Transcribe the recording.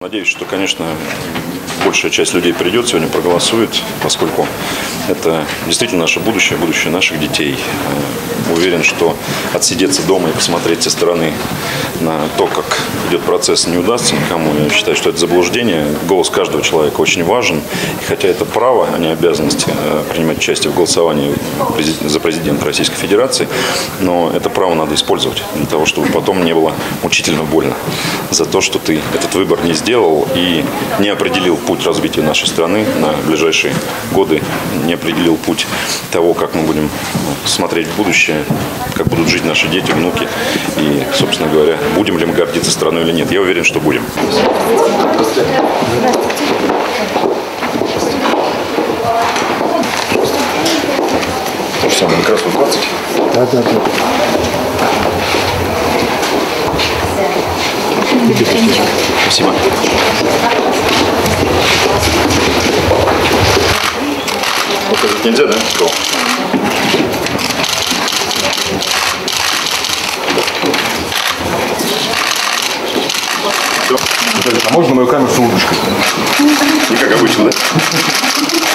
Надеюсь, что, конечно, большая часть людей придет сегодня, проголосует, поскольку это действительно наше будущее, будущее наших детей. Уверен, что отсидеться дома и посмотреть со стороны на то, как идет процесс, не удастся никому. Я считаю, что это заблуждение. Голос каждого человека очень важен. И хотя это право, а не обязанность принимать участие в голосовании за президента Российской Федерации, но это право надо использовать для того, чтобы потом не было мучительно больно за то, что ты этот выбор не сделал и не определил путь развития нашей страны на ближайшие годы, не определил путь того, как мы будем смотреть в будущее, как будут жить наши дети, внуки и, собственно говоря, будем ли мы гордиться страной или нет. Я уверен, что будем. То же самое, как раз 20. Да. Спасибо. Показать нельзя, да? Все. А можно мою камеру с улыбочкой? И как обычно, да?